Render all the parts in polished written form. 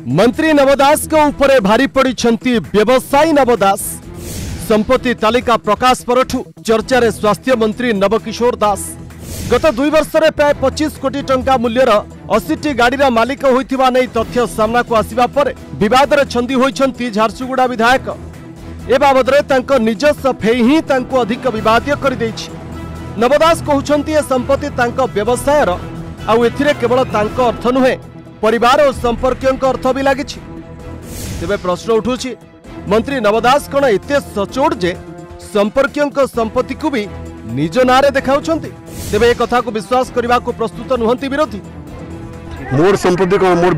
मंत्री नवदास को ऊपर भारी पड़ी व्यवसायी नवदास। संपत्ति तालिका प्रकाश परठू चर्चा स्वास्थ्य मंत्री नवकिशोर दास गत 2 वर्ष में प्राय 25 कोटी टंका मूल्यर 80 गाड़ीर मालिक होइथिबा नै तथ्य सामना को आसिबा पर विवाद रे छंदी होइछंती झारसुगुड़ा विधायक। ए बाबद तांको निजस्व फेई ही तांको अधिक विवादीय कर दैछि। नवदास कहउछंती ए संपत्ति तांको व्यवसायर आउ एथिरे केवल तांको अर्थ नुहे परिवार और संपर्कियों अर्थ भी लगी। तेबे प्रश्न उठुछि मंत्री नवदास कौन एते सचोट जे संपर्कियों संपत्ति को भी निज नारे देखाउछंती। तेबे ए कथा को विश्वास करने को प्रस्तुत नुहंती विरोधी। मोर संपत्ति कौन मोर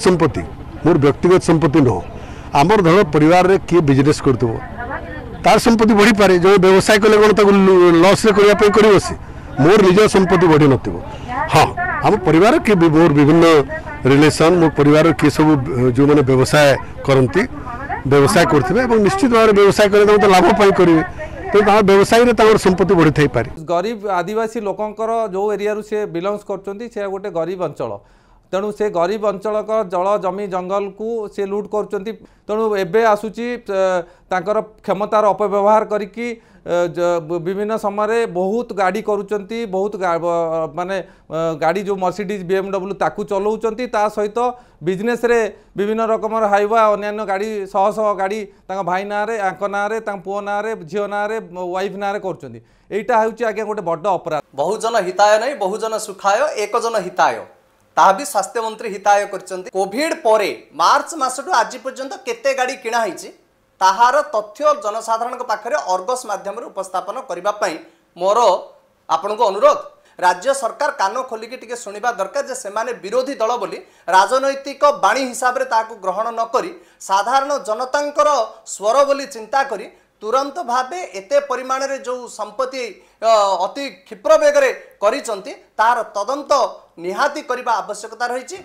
व्यक्तिगत संपत्ति न आमर धर परिवार रे किए बिजनेस करथबो तार संपत्ति बढ़ी पारे जो व्यवसाय कले कोन ताको लॉस रे करिया पे करिवो से मोर निज संपत्ति बढ़ी नथिबो। हां हम परिवार के मोर विभिन्न रिलेशन मोर परिवार के सब जो माने व्यवसाय करंती व्यवसाय करथिबे एवं निश्चित भाव व्यवसाय करे तो लाभ पाई करिवे तो ता व्यवसाय रे तार संपत्ति बढ़ी थाई पारे। गरीब आदिवासी लोकंकर जो एरिया रु से बिलोंग्स करचंती से गोटे गरीब अंचल तेणु से गरीब अंचल का जल जमी जंगल को से लूट करचंती। तेणु एबे आसुची तांकर क्षमतार अपव्यवहार करिकी विभिन्न समय बहुत गाड़ी करुचंती बहुत माने गाड़ी जो मर्सिडीज BMW ताकू चलाउचंती ता सहित बिजनेस रे विभिन्न रकम हाइवा अन्य गाड़ी शह शह गाड़ी तांका भाई ना रे आंक ना रे तांका पुओ ना रे झियो ना रे वाइफ ना रे करचंती। एटा हेउची आगे गोटे बड़ अपराध। बहुजन हिताय नहीं बहुजन सुखाय एक जन हिताय ता भी स्वास्थ्य मंत्री हिताय करचंती। कोविड परे मार्च मासटू आज पर्यंत केते गाड़ी किणा हिची ताहार तथ्य जनसाधारण पाखरे अर्गस माध्यम उपस्थापन करने मोर आपण को अनुरोध। राज्य सरकार कान खोलिकी टिके सुनिबा दरकार जे सेमाने विरोधी दल बोली राजनैतिक बाणी हिसाब रे ताकू ग्रहण न करी साधारण जनतांकर स्वर बोली चिंता करी तुरंत भावे एते परिमाण रे जो संपत्ति अति क्षिप्र बेगरे करिसंती तार तदंत निहाती करबा आवश्यकता रहिछि।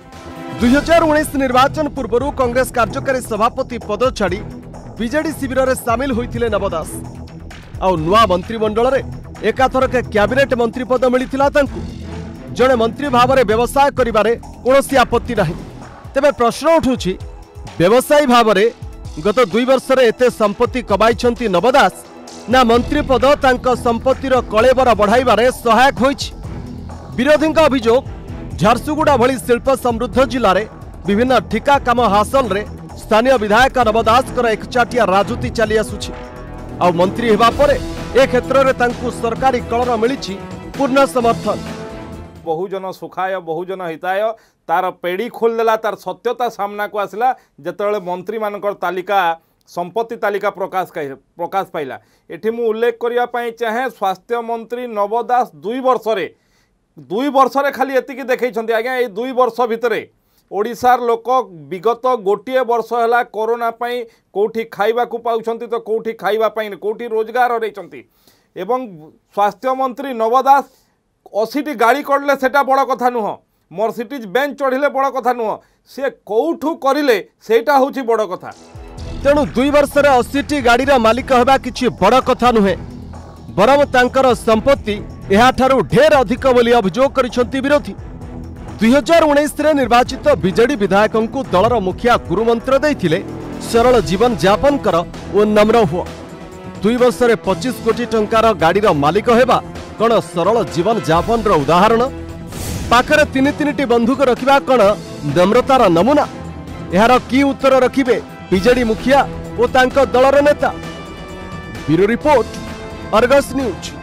2019 निर्वाचन पूर्व कांग्रेस कार्यकारी सभापति पद छाड़ी बीजेडी शिविर में सामिल होइथिले नवदास आ नुआ मंत्रिमंडल रे एकाथरक कैबिनेट मंत्री पद मिलिथिला तांकु। जड़े मंत्री भाव में व्यवसाय करिबारे कोनोसी आपत्ति नाही। तेबे प्रश्न उठुछि व्यवसायी भाव में गत 2 वर्ष में एते संपत्ति कमाइछंती नवदास ना मंत्री पद तांको संपत्तिर कलेबर बढ़ाइबारे सहायक होइछि। विरोधी अभियोग झारसुगुड़ा भली शिल्प समृद्ध जिले में विभिन्न ठिका काम हासिल रे स्थानीय विधायक नवदास एकचाटिया राजनीति चली आसुछि आ मंत्री हेबा परे ए क्षेत्र में तांकु सरकारी कलर मिली पूर्ण समर्थन। बहुजन सुखाय बहुजन हिताय तार पेड़ी खोलदेला तार सत्यता सामना को आसला जेतेबेले मंत्री मानकर तालिका संपत्ति तालिका प्रकाश पाइला। एठी मु उल्लेख करिया पई चाहे स्वास्थ्य मंत्री नवदास 2 वर्ष रे खाली एतिकी देखैछंती। आज्ञा ए 2 वर्ष भितरे ओडिशार लोक विगत गोटे वर्ष है कोरोना पाई कोठी खाइबा को पाउछंती तो कोठी खाइबा पाई कोठी रोजगार रहिछंती एवं स्वास्थ्य मंत्री नवदास 80टी गाड़ी करले सेटा बड़ कथा नुह मर्सिडीज बेंच चढ़िले बड़ कथा नुह से कोठू करिले सेटा होची बड़ कथा। तेणु 2 वर्ष रे 80टी गाड़ीर मालिक हेबा किछि बड़ कथा नुहे बरम तांकर संपत्ति एहा ठारू ढेर अधिक बोली अभियोग करिसंती विरोधी। 2019 रे निर्वाचित बीजेडी विधायकों को दलर मुखिया गुरुमंत्र देइथिले सरल जीवन यापन कर ओ नम्र हुआ। 2 वर्ष रे 25 कोटी टंकार गाड़ीर मालिक हेबा कौन सरल जीवन यापन रो उदाहरण? पाखरे 3-3टी बंधुक रखिबा कौन नम्रतार नमूना? यार की उत्तर रखिबे बीजेडी मुखिया ओ तांको दलर नेता? Bureau report, Argus news.